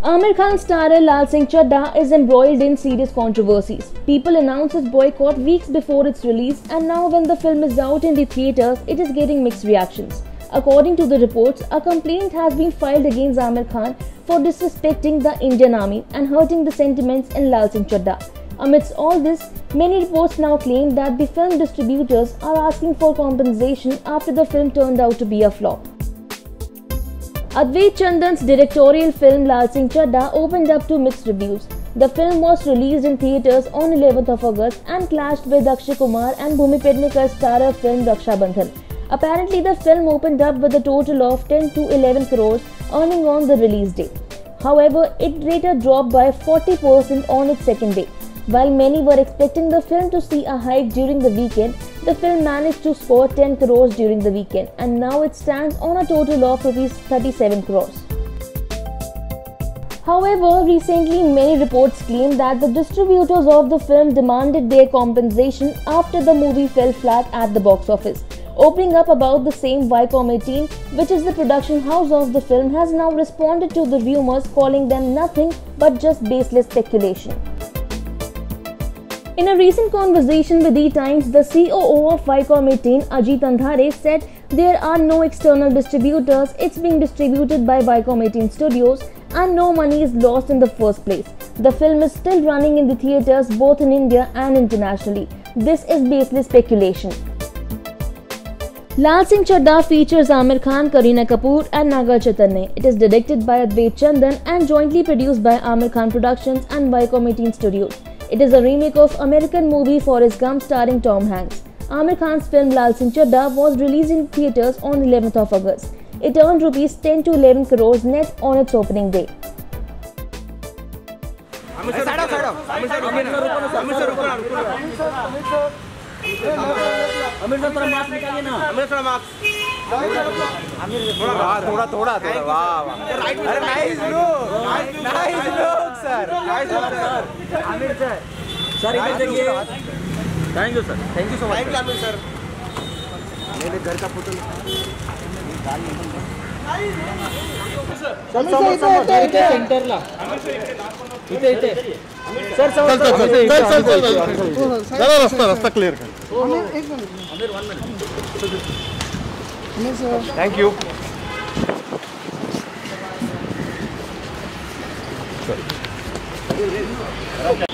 Aamir Khan starrer Lal Singh Chaddha is embroiled in serious controversies. People announced its boycott weeks before its release, and now when the film is out in the theatres, it is getting mixed reactions. According to the reports, a complaint has been filed against Aamir Khan for disrespecting the Indian Army and hurting the sentiments in Lal Singh Chaddha. Amidst all this, many reports now claim that the film distributors are asking for compensation after the film turned out to be a flop. Advait Chandan's directorial film Lal Singh Chaddha opened up to mixed reviews. The film was released in theatres on 11th of August and clashed with Akshay Kumar and Bhumi Pednekar's starrer film Raksha Bandhan. Apparently, the film opened up with a total of 10 to 11 crores earning on the release day. However, it later dropped by 40% on its second day. While many were expecting the film to see a hike during the weekend, the film managed to score 10 crores during the weekend, and now it stands on a total of Rs 37 crores. However, recently many reports claim that the distributors of the film demanded their compensation after the movie fell flat at the box office. Opening up about the same, Viacom18, which is the production house of the film, has now responded to the rumors, calling them nothing but just baseless speculation. In a recent conversation with E-Times, the COO of Viacom18, Ajit Andhare, said there are no external distributors, it's being distributed by Viacom18 Studios, and no money is lost in the first place. The film is still running in the theatres both in India and internationally. This is baseless speculation. Lal Singh Chaddha features Aamir Khan, Kareena Kapoor and Naga Chaitanya. It is directed by Advait Chandan and jointly produced by Aamir Khan Productions and Viacom18 Studios. It is a remake of American movie Forrest Gump starring Tom Hanks. Aamir Khan's film Lal Singh Chaddha was released in theatres on 11th of August. It earned Rs 10 to 11 crores net on its opening day. थोड़ा वाह अरे nice look sir Aamir sir इधर देखिए thank you so much Aamir sir मेरे घर का photo centre ला इथे sir चल रास्ता क्लियर कर एक minute Aamir 1 minute thank you